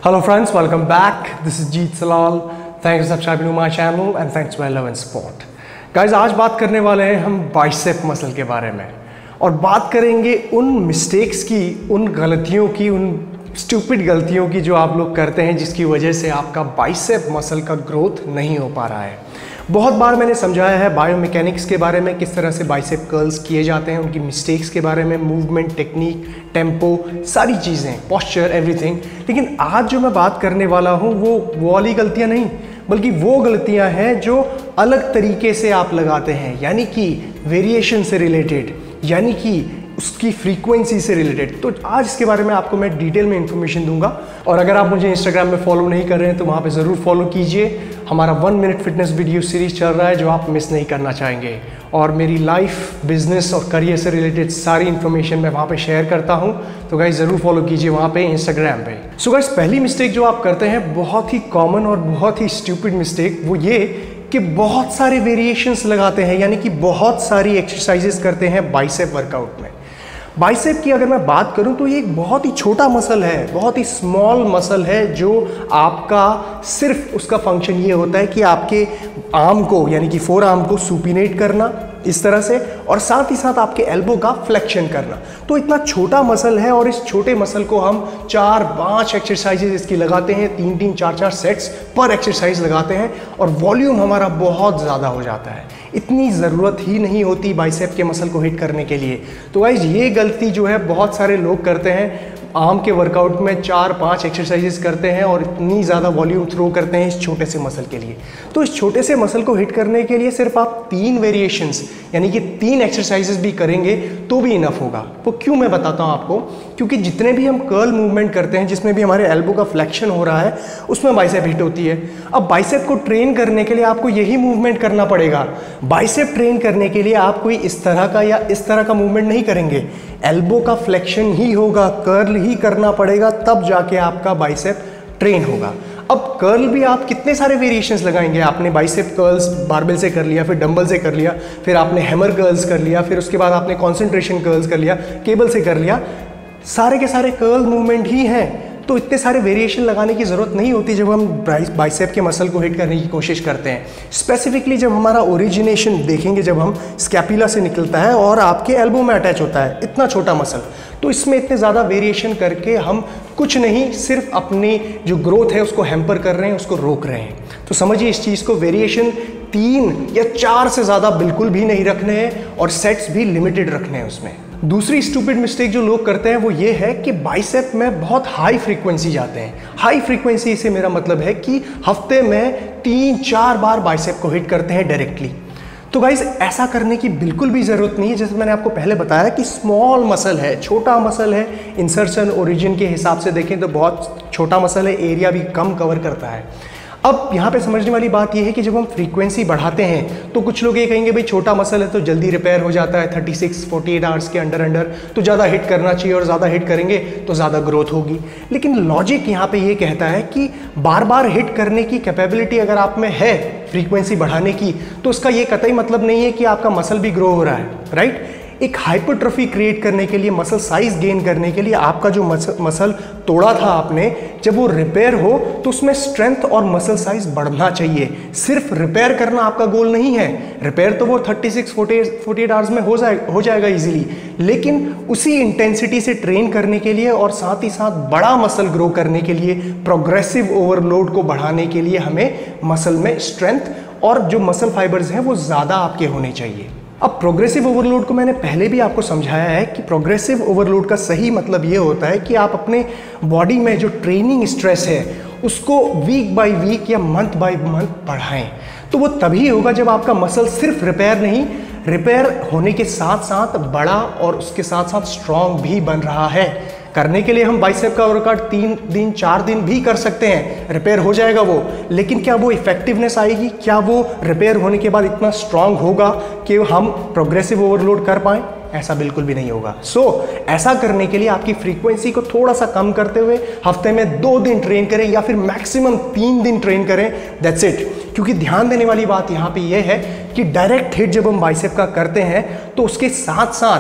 Hello friends, welcome back. This is Jeet Salal. Thanks for subscribing to my channel and thanks for your love and support. Guys, आज बात करने वाले हैं हम bicep muscle के बारे में और बात करेंगे उन मिस्टेक्स की, उन गलतियों की, उन स्टूपिड गलतियों की जो आप लोग करते हैं जिसकी वजह से आपका बाइसेप मसल का ग्रोथ नहीं हो पा रहा है। बहुत बार मैंने समझाया है बायोमैकेनिक्स के बारे में, किस तरह से बाइसेप कर्ल्स किए जाते हैं, उनकी मिस्टेक्स के बारे में, मूवमेंट, टेक्निक, टेम्पो, सारी चीज़ें, पोस्चर, एवरीथिंग। लेकिन आज जो मैं बात करने वाला हूँ वो वाली गलतियाँ नहीं, बल्कि वो गलतियाँ हैं जो अलग तरीके से आप लगाते हैं, यानी कि वेरिएशन से रिलेटेड, यानी कि उसकी फ्रीक्वेंसी से रिलेटेड। तो आज इसके बारे में आपको मैं डिटेल में इंफॉर्मेशन दूंगा। और अगर आप मुझे इंस्टाग्राम में फॉलो नहीं कर रहे हैं तो वहाँ पे ज़रूर फॉलो कीजिए। हमारा 1 मिनट फिटनेस वीडियो सीरीज चल रहा है जो आप मिस नहीं करना चाहेंगे, और मेरी लाइफ, बिजनेस और करियर से रिलेटेड सारी इन्फॉर्मेशन मैं वहाँ पे शेयर करता हूँ। तो गाइस ज़रूर फॉलो कीजिए वहाँ पे इंस्टाग्राम पे। सो गाइस, पहली मिस्टेक जो आप करते हैं, बहुत ही कॉमन और बहुत ही स्टूपिड मिस्टेक, वो ये कि बहुत सारे वेरिएशंस लगाते हैं, यानी कि बहुत सारी एक्सरसाइजेस करते हैं बाइसेप वर्कआउट में। बाइसेप की अगर मैं बात करूं तो ये एक बहुत ही छोटा मसल है, बहुत ही स्मॉल मसल है, जो आपका सिर्फ उसका फंक्शन ये होता है कि आपके आर्म को, यानी कि फोर आर्म को सुपिनेट करना इस तरह से, और साथ ही साथ आपके एल्बो का फ्लेक्शन करना। तो इतना छोटा मसल है और इस छोटे मसल को हम 4-5 एक्सरसाइजेज इसकी लगाते हैं, 3-3, 4-4 सेट्स पर एक्सरसाइज लगाते हैं, और वॉल्यूम हमारा बहुत ज़्यादा हो जाता है। इतनी ज़रूरत ही नहीं होती बाइसेप के मसल को हिट करने के लिए। तो गाइस, ये गलती जो है बहुत सारे लोग करते हैं, आर्म के वर्कआउट में 4-5 एक्सरसाइजेस करते हैं और इतनी ज़्यादा वॉल्यूम थ्रो करते हैं इस छोटे से मसल के लिए। तो इस छोटे से मसल को हिट करने के लिए सिर्फ आप 3 वेरिएशंस, यानी कि 3 एक्सरसाइजेस भी करेंगे तो भी इनफ होगा। वो क्यों, मैं बताता हूँ आपको। क्योंकि जितने भी हम कर्ल मूवमेंट करते हैं जिसमें भी हमारे एल्बो का फ्लेक्शन हो रहा है, उसमें बाइसेप हिट होती है। अब बाइसेप को ट्रेन करने के लिए आपको यही मूवमेंट करना पड़ेगा। बाइसेप ट्रेन करने के लिए आप कोई इस तरह का या इस तरह का मूवमेंट नहीं करेंगे, एल्बो का फ्लेक्शन ही होगा, कर्ल ही करना पड़ेगा, तब जाके आपका बाइसेप ट्रेन होगा। अब कर्ल भी आप कितने सारे वेरिएशंस लगाएंगे। आपने बाइसेप कर्ल्स बारबेल से कर लिया, फिर डंबल से कर लिया, फिर आपने हैमर कर्ल्स कर लिया, फिर उसके बाद आपने कॉन्सेंट्रेशन कर्ल्स कर लिया, केबल से कर लिया, सारे के सारे कर्ल मूवमेंट ही हैं। तो इतने सारे वेरिएशन लगाने की ज़रूरत नहीं होती जब हम बाइसेप के मसल को हिट करने की कोशिश करते हैं। स्पेसिफिकली जब हमारा ओरिजिनेशन देखेंगे, जब हम स्कैपुला से निकलता है और आपके एल्बो में अटैच होता है, इतना छोटा मसल, तो इसमें इतने ज़्यादा वेरिएशन करके हम कुछ नहीं, सिर्फ अपनी जो ग्रोथ है उसको हैम्पर कर रहे हैं, उसको रोक रहे हैं। तो समझिए इस चीज़ को, वेरिएशन 3 या 4 से ज़्यादा बिल्कुल भी नहीं रखने हैं और सेट्स भी लिमिटेड रखने हैं उसमें। दूसरी स्टूपिड मिस्टेक जो लोग करते हैं वो ये है कि बाइसेप में बहुत हाई फ्रीक्वेंसी जाते हैं। हाई फ्रीक्वेंसी से मेरा मतलब है कि हफ्ते में 3-4 बार बाइसेप को हिट करते हैं डायरेक्टली। तो गाइस, ऐसा करने की बिल्कुल भी ज़रूरत नहीं है। जैसे मैंने आपको पहले बताया कि स्मॉल मसल है, छोटा मसल है, इंसर्शन ओरिजिन के हिसाब से देखें तो बहुत छोटा मसल है, एरिया भी कम कवर करता है। अब यहाँ पे समझने वाली बात यह है कि जब हम फ्रीक्वेंसी बढ़ाते हैं तो कुछ लोग ये कहेंगे भाई छोटा मसल है तो जल्दी रिपेयर हो जाता है, 36-48 आवर्स के अंडर तो ज़्यादा हिट करना चाहिए, और ज़्यादा हिट करेंगे तो ज़्यादा ग्रोथ होगी। लेकिन लॉजिक यहाँ पे ये कहता है कि बार बार हिट करने की कैपेबिलिटी अगर आप में है फ्रीक्वेंसी बढ़ाने की, तो उसका ये कतई मतलब नहीं है कि आपका मसल भी ग्रो हो रहा है, राइट। एक हाइपरट्रॉफी क्रिएट करने के लिए, मसल साइज गेन करने के लिए, आपका जो मसल तोड़ा था आपने, जब वो रिपेयर हो तो उसमें स्ट्रेंथ और मसल साइज बढ़ना चाहिए। सिर्फ रिपेयर करना आपका गोल नहीं है। रिपेयर तो वो 36-48 आवर्स में हो जाएगा इजीली, लेकिन उसी इंटेंसिटी से ट्रेन करने के लिए और साथ ही साथ बड़ा मसल ग्रो करने के लिए, प्रोग्रेसिव ओवरलोड को बढ़ाने के लिए हमें मसल में स्ट्रेंथ और जो मसल फाइबर्स हैं वो ज़्यादा आपके होने चाहिए। अब प्रोग्रेसिव ओवरलोड को मैंने पहले भी आपको समझाया है कि प्रोग्रेसिव ओवरलोड का सही मतलब ये होता है कि आप अपने बॉडी में जो ट्रेनिंग स्ट्रेस है उसको वीक बाय वीक या मंथ बाय मंथ बढ़ाएं। तो वो तभी होगा जब आपका मसल सिर्फ रिपेयर नहीं, रिपेयर होने के साथ साथ बड़ा और उसके साथ साथ स्ट्रॉन्ग भी बन रहा है। करने के लिए हम बाइसेप का वर्कआउट 3 दिन 4 दिन भी कर सकते हैं, रिपेयर हो जाएगा वो, लेकिन क्या वो इफेक्टिवनेस आएगी? क्या वो रिपेयर होने के बाद इतना स्ट्रांग होगा कि हम प्रोग्रेसिव ओवरलोड कर पाएँ? ऐसा बिल्कुल भी नहीं होगा। ऐसा करने के लिए आपकी फ्रीक्वेंसी को थोड़ा सा कम करते हुए हफ्ते में 2 दिन ट्रेन करें या फिर मैक्सिमम 3 दिन ट्रेन करें, दैट्स इट। क्योंकि ध्यान देने वाली बात यहाँ पे ये है कि डायरेक्ट हिट जब हम बाइसेप का करते हैं तो उसके साथ साथ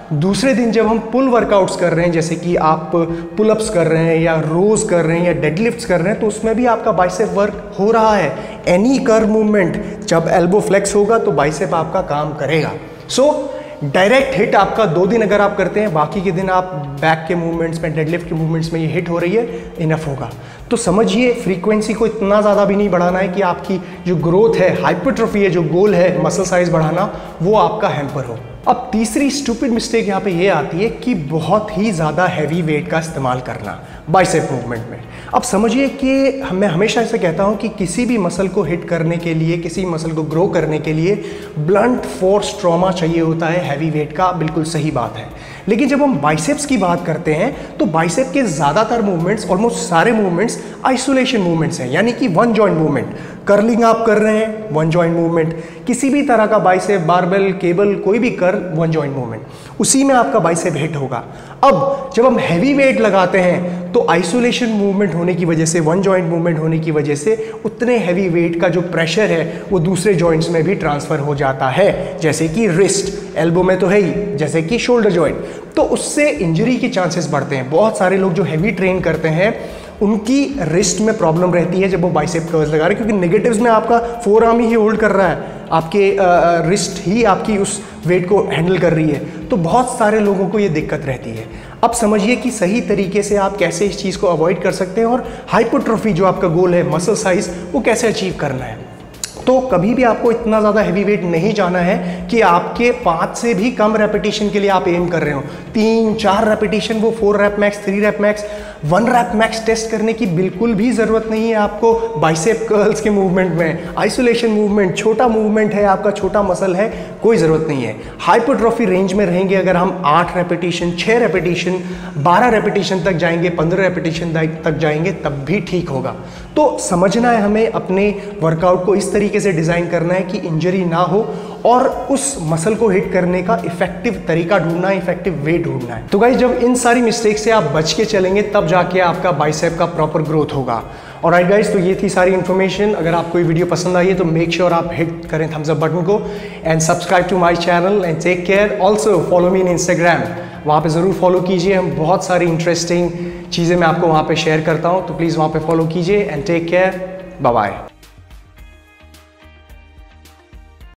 दूसरे दिन जब हम पुल वर्कआउट्स कर रहे हैं, जैसे कि आप पुलअप्स कर रहे हैं या रोज कर रहे हैं या डेडलिफ्ट्स कर रहे हैं, तो उसमें भी आपका बाइसेप वर्क हो रहा है। एनी कर्व मूवमेंट, जब एल्बो फ्लेक्स होगा तो बाइसेप आपका काम करेगा। सो डायरेक्ट हिट आपका 2 दिन अगर आप करते हैं, बाकी के दिन आप बैक के मूवमेंट्स में, डेडलिफ्ट के मूवमेंट्स में ये हिट हो रही है, इनफ होगा। तो समझिए फ्रीक्वेंसी को इतना ज़्यादा भी नहीं बढ़ाना है कि आपकी जो ग्रोथ है, हाइपरट्रॉफी है, जो गोल है मसल साइज बढ़ाना, वो आपका हैम्पर हो। अब तीसरी स्टूपिड मिस्टेक यहाँ पे ये आती है कि बहुत ही ज़्यादा हैवी वेट का इस्तेमाल करना बाइसेप मूवमेंट में। अब समझिए कि मैं हमेशा ऐसे कहता हूँ कि किसी भी मसल को हिट करने के लिए, किसी मसल को ग्रो करने के लिए ब्लंट फोर्स ट्रॉमा चाहिए होता है हैवी वेट का, बिल्कुल सही बात है। लेकिन जब हम बाइसेप्स की बात करते हैं तो बाइसेप के ज़्यादातर मूवमेंट्स, ऑलमोस्ट सारे मूवमेंट्स आइसोलेशन मूवमेंट्स हैं, यानी कि वन जॉइंट मूवमेंट। कर्लिंग आप कर रहे हैं, वन जॉइंट मूवमेंट। किसी भी तरह का बाइसेप, बारबेल, केबल, कोई भी कर्ल, वन जॉइंट मूवमेंट, उसी में आपका बाइसेप हिट होगा। अब जब हम हैवी वेट लगाते हैं तो आइसोलेशन मूवमेंट होने की वजह से, वन जॉइंट मूवमेंट होने की वजह से उतने हैवी वेट का जो प्रेशर है वो दूसरे जॉइंट्स में भी ट्रांसफर हो जाता है, जैसे कि रिस्ट, एल्बो में तो है ही, जैसे कि शोल्डर जॉइंट। तो उससे इंजरी के चांसेस बढ़ते हैं। बहुत सारे लोग जो हैवी ट्रेन करते हैं उनकी रिस्ट में प्रॉब्लम रहती है जब वो बाइसेप कर्ल्स लगा रहे हैं, क्योंकि नेगेटिव्स में आपका फोर आर्म ही होल्ड कर रहा है, आपके रिस्ट ही आपकी उस वेट को हैंडल कर रही है। तो बहुत सारे लोगों को ये दिक्कत रहती है। अब समझिए कि सही तरीके से आप कैसे इस चीज़ को अवॉइड कर सकते हैं और हाइपरट्रॉफी जो आपका गोल है, मसल साइज, वो कैसे अचीव करना है। तो कभी भी आपको इतना ज़्यादा हैवी वेट नहीं जाना है कि आपके 5 से भी कम रेपिटेशन के लिए आप एम कर रहे हो। 3-4 रेपिटेशन, वो 4 rep max, 3 rep max, 1 rep max test करने की बिल्कुल भी ज़रूरत नहीं है आपको बाइसेप कर्ल्स के मूवमेंट में। आइसोलेशन मूवमेंट, छोटा मूवमेंट है आपका, छोटा मसल है, कोई ज़रूरत नहीं है। हाइपरट्रॉफी रेंज में रहेंगे अगर हम 8 रेपिटेशन, 6 रेपिटेशन, 12 रेपिटेशन तक जाएंगे, 15 रेपिटेशन तक जाएंगे, तब भी ठीक होगा। तो समझना है हमें, अपने वर्कआउट को इस तरीके से डिज़ाइन करना है कि इंजरी ना हो और उस मसल को हिट करने का इफेक्टिव तरीका ढूंढना है, इफेक्टिव वे ढूंढना है। तो गाइस, जब इन सारी मिस्टेक से आप बच के चलेंगे तब जाके आपका बाइसेप का प्रॉपर ग्रोथ होगा। और राइट गाइस, तो ये थी सारी इन्फॉर्मेशन। अगर आपको ये वीडियो पसंद आई है तो मेक श्योर आप हिट करें थम्स अप बटन को and subscribe to my channel and take care. Also follow me in Instagram, वहाँ पे ज़रूर फॉलो कीजिए। हम बहुत सारी इंटरेस्टिंग चीज़ें मैं आपको वहाँ पे शेयर करता हूँ, तो प्लीज़ वहाँ पे फॉलो कीजिए and take care. Bye bye.